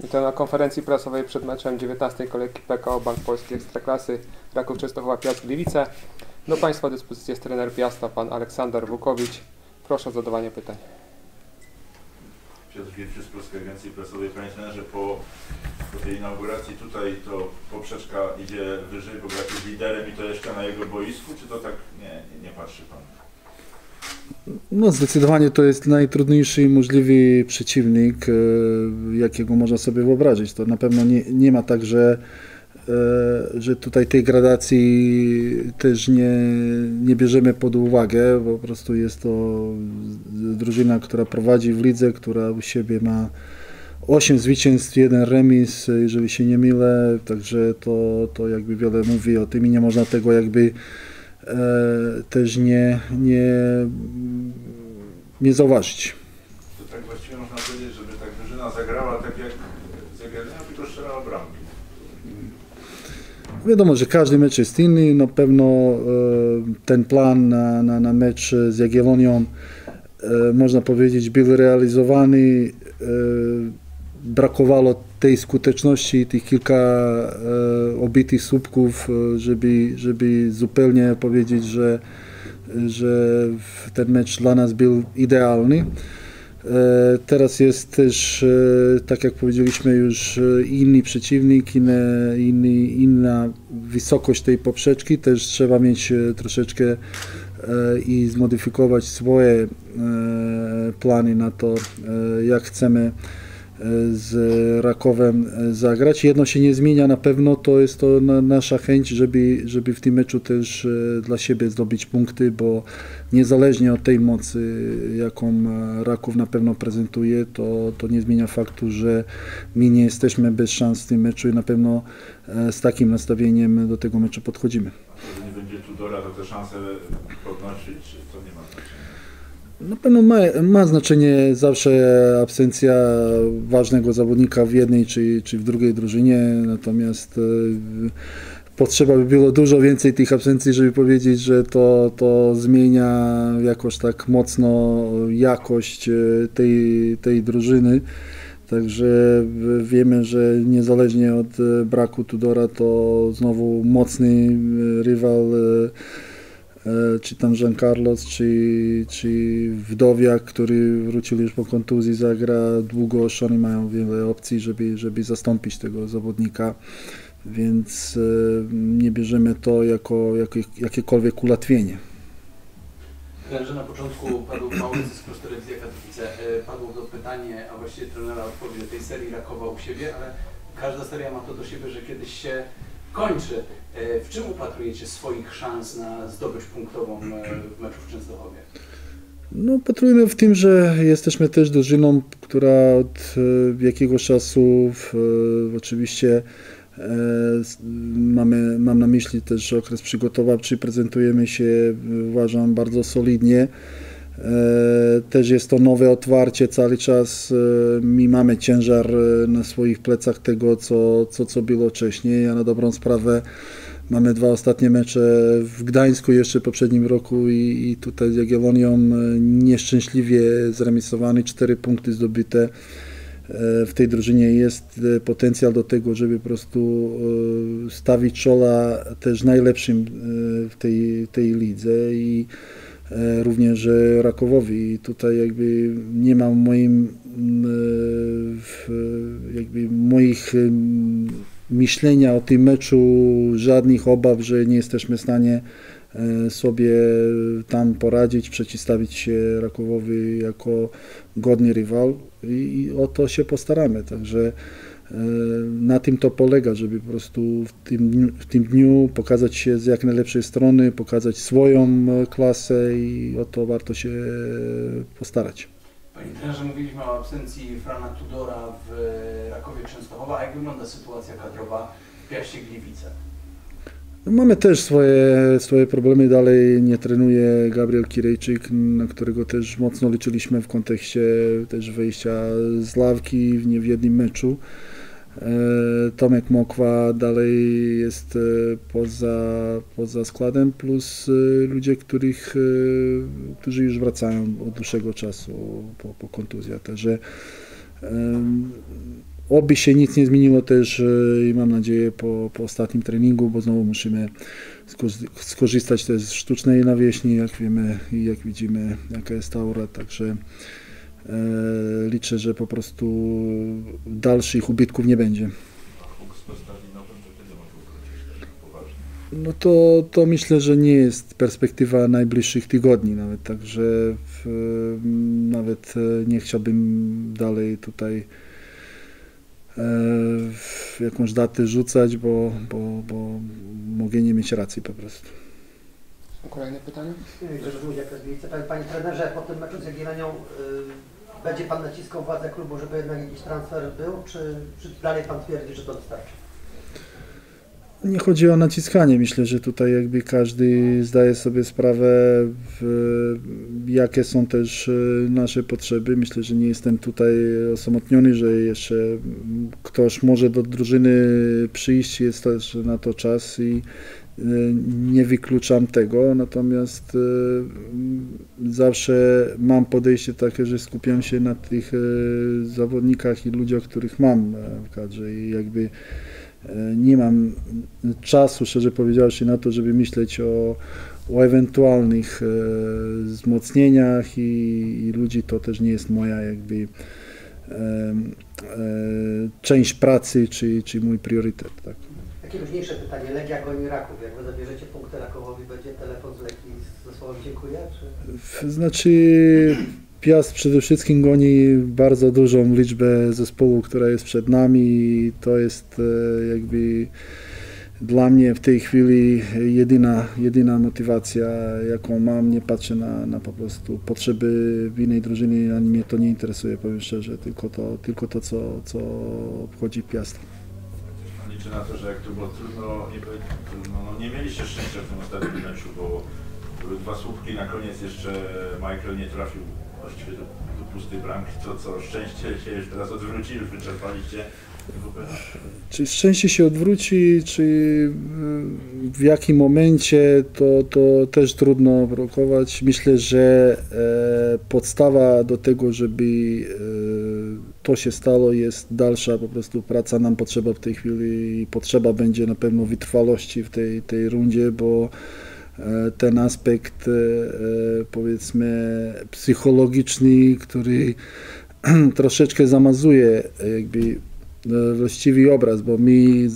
To na konferencji prasowej przed meczem 19. kolejki PKO Bank Polski Ekstraklasy Raków Częstochowa Piast Gliwice. Do Państwa dyspozycji jest trener Piasta, pan Aleksander Wukowicz. Proszę o zadawanie pytań. Piotr Wiercius z Polskiej Agencji Prasowej. Panie trenerze, po tej inauguracji tutaj to poprzeczka idzie wyżej, bo gra jest liderem i to jeszcze na jego boisku, czy to tak nie patrzy pan? No zdecydowanie to jest najtrudniejszy możliwy przeciwnik, jakiego można sobie wyobrazić. To na pewno nie ma tak, że tutaj tej gradacji też nie bierzemy pod uwagę. Po prostu jest to drużyna, która prowadzi w lidze, która u siebie ma 8 zwycięstw, 1 remis, jeżeli się nie mylę. Także to jakby wiele mówi o tym i nie można tego jakby też nie zauważyć. To tak właściwie można powiedzieć, żeby tak drużyna zagrała tak jak Jagiellonia, tylko strzelała bramki. Wiadomo, że każdy mecz jest inny. Na pewno ten plan na mecz z Jagiellonią, można powiedzieć, był realizowany. Brakowało tej skuteczności, tych kilka obitych słupków, żeby zupełnie powiedzieć, że ten mecz dla nas był idealny. Teraz jest też, tak jak powiedzieliśmy, już inny przeciwnik, inna wysokość tej poprzeczki. Też trzeba mieć troszeczkę i zmodyfikować swoje plany na to, jak chcemy z Rakowem zagrać. Jedno się nie zmienia na pewno, to jest to nasza chęć, żeby w tym meczu też dla siebie zdobyć punkty, bo niezależnie od tej mocy, jaką Raków na pewno prezentuje, to nie zmienia faktu, że my nie jesteśmy bez szans w tym meczu i na pewno z takim nastawieniem do tego meczu podchodzimy. A jeżeli nie będzie Tudora, to te szanse podnosić, czy to nie ma znaczenia? Na pewno ma znaczenie zawsze absencja ważnego zawodnika w jednej czy w drugiej drużynie, natomiast potrzeba by było dużo więcej tych absencji, żeby powiedzieć, że to zmienia jakoś tak mocno jakość tej drużyny. Także wiemy, że niezależnie od braku Tudora, to znowu mocny rywal, czy tam Jean Carlos, czy Wdowiak, który wrócił już po kontuzji, zagra długo. Oni mają wiele opcji, żeby zastąpić tego zawodnika, więc nie bierzemy to jako jakiekolwiek ułatwienie. Trenerze, na początku padł mały zysk plus telewizja Katowice. Padło to pytanie, a właściwie trenera odpowie tej serii Rakowa u siebie, ale każda seria ma to do siebie, że kiedyś się kończy. W czym upatrujecie swoich szans na zdobycz punktową w meczu w Częstochowie? No, patrujemy w tym, że jesteśmy też drużyną, która od jakiegoś czasu oczywiście mam na myśli też okres przygotowawczy, prezentujemy się, uważam, bardzo solidnie. Też jest to nowe otwarcie cały czas. My mamy ciężar na swoich plecach tego, co było wcześniej, a na dobrą sprawę mamy 2 ostatnie mecze w Gdańsku jeszcze w poprzednim roku i tutaj z Jagiellonią nieszczęśliwie zremisowany, 4 punkty zdobyte. W tej drużynie jest potencjał do tego, żeby po prostu stawić czoła też najlepszym w tej lidze i również Rakowowi. I tutaj jakby nie ma moich myślenia o tym meczu żadnych obaw, że nie jesteśmy w stanie sobie tam poradzić, przeciwstawić się Rakowowi jako godny rywal i o to się postaramy. Także na tym to polega, żeby po prostu w tym dniu pokazać się z jak najlepszej strony, pokazać swoją klasę i o to warto się postarać. Panie trenerze, mówiliśmy o absencji Frana Tudora w Rakowie Częstochowa. A jak wygląda sytuacja kadrowa w Piaście Gliwice? Mamy też swoje problemy. Dalej nie trenuje Gabriel Kirejczyk, na którego też mocno liczyliśmy w kontekście też wyjścia z ławki w jednym meczu. Tomek Mokwa dalej jest poza składem, plus ludzie, którzy już wracają od dłuższego czasu po kontuzjach. Także oby się nic nie zmieniło też i mam nadzieję po ostatnim treningu, bo znowu musimy skorzystać też z sztucznej nawierzchni, jak wiemy i jak widzimy, jaka jest aura, także liczę, że po prostu dalszych ubytków nie będzie. No to myślę, że nie jest perspektywa najbliższych tygodni nawet, także nawet nie chciałbym dalej tutaj jakąś datę rzucać, bo mogę nie mieć racji po prostu. Są kolejne pytania? Panie trenerze, po tym meczu z Jagiellonią będzie Pan naciskał władze klubu, żeby jednak jakiś transfer był, czy dalej Pan twierdzi, że to wystarczy? Nie chodzi o naciskanie. Myślę, że tutaj jakby każdy zdaje sobie sprawę, jakie są też nasze potrzeby. Myślę, że nie jestem tutaj osamotniony, że jeszcze ktoś może do drużyny przyjść, jest też na to czas i nie wykluczam tego, natomiast zawsze mam podejście takie, że skupiam się na tych zawodnikach i ludziach, których mam w kadrze i jakby nie mam czasu, szczerze powiedziawszy, na to, żeby myśleć o ewentualnych wzmocnieniach i ludzi. To też nie jest moja jakby część pracy czy mój priorytet. Tak. Takie luźniejsze pytanie. Legia goni Raków. Jak wy zabierzecie punkty Rakowowi, będzie telefon z Legii ze słowem dziękuję? Czy... Znaczy Piast przede wszystkim goni bardzo dużą liczbę zespołów, która jest przed nami i to jest jakby dla mnie w tej chwili jedyna motywacja, jaką mam. Nie patrzę na po prostu potrzeby w innej drużynie, ani mnie to nie interesuje, powiem szczerze, tylko to co obchodzi Piast. Liczę na to, że jak to było trudno, nie mieliście szczęścia w tym ostatnim meczu, bo były dwa słupki, na koniec jeszcze Michael nie trafił właściwie do pustej bramki, co szczęście się już teraz odwróci, już wyczerpaliście. Czy szczęście się odwróci, czy w jakim momencie, to też trudno wyrokować. Myślę, że podstawa do tego, żeby to się stało, jest dalsza po prostu praca. Nam potrzeba w tej chwili i potrzeba będzie na pewno wytrwałości w tej rundzie, bo ten aspekt powiedzmy psychologiczny, który troszeczkę zamazuje jakby właściwy obraz, bo my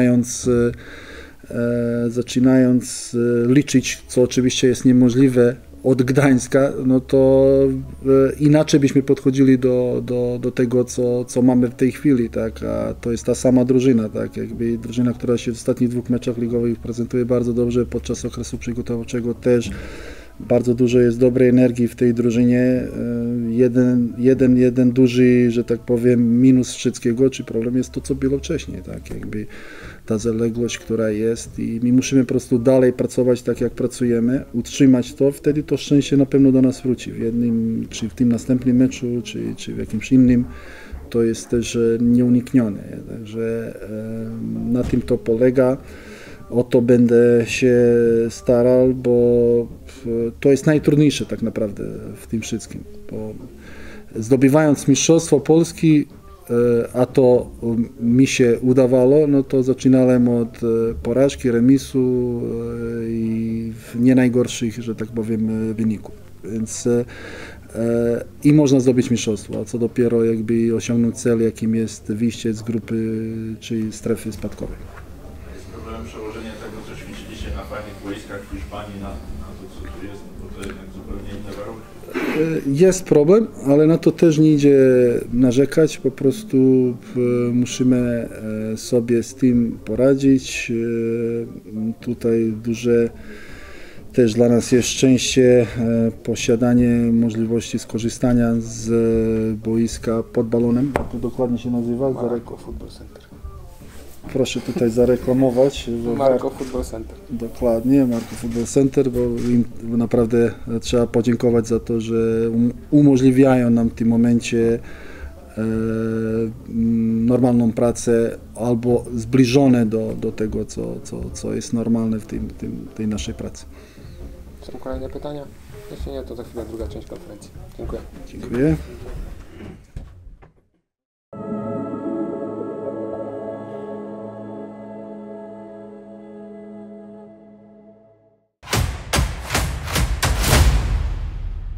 zaczynając liczyć, co oczywiście jest niemożliwe, od Gdańska, no to inaczej byśmy podchodzili do tego, co mamy w tej chwili, tak, a to jest ta sama drużyna, tak, jakby drużyna, która się w ostatnich dwóch meczach ligowych prezentuje bardzo dobrze, podczas okresu przygotowawczego też bardzo dużo jest dobrej energii w tej drużynie. Jeden duży, że tak powiem, minus wszystkiego, czy problem jest to, co było wcześniej, tak, jakby ta zaległość, która jest i my musimy po prostu dalej pracować tak, jak pracujemy, utrzymać to, wtedy to szczęście na pewno do nas wróci w jednym, czy w tym następnym meczu, czy w jakimś innym. To jest też nieuniknione, także na tym to polega. O to będę się starał, bo to jest najtrudniejsze tak naprawdę w tym wszystkim. Bo zdobywając Mistrzostwo Polski, a to mi się udawało, no to zaczynałem od porażki, remisu i nie najgorszych, że tak powiem, wyników. Więc i można zdobyć mistrzostwo, a co dopiero jakby osiągnąć cel, jakim jest wyjście z grupy czy strefy spadkowej. Przełożenie tego, co ćwiczyliście na fajnych boiskach w Hiszpanii na to, co tu jest, bo to jednak zupełnie inne warunki. Jest problem, ale na to też nie idzie narzekać, po prostu musimy sobie z tym poradzić. Tutaj duże też dla nas jest szczęście posiadanie możliwości skorzystania z boiska pod balonem, jak to dokładnie się nazywa? Marco Football Center. Proszę tutaj zareklamować. Marco Football Center. Dokładnie, Marco Football Center, bo im naprawdę trzeba podziękować za to, że umożliwiają nam w tym momencie normalną pracę albo zbliżone do tego, co jest normalne w tej naszej pracy. Są kolejne pytania? Jeśli nie, to za chwilę druga część konferencji. Dziękuję. Dziękuję.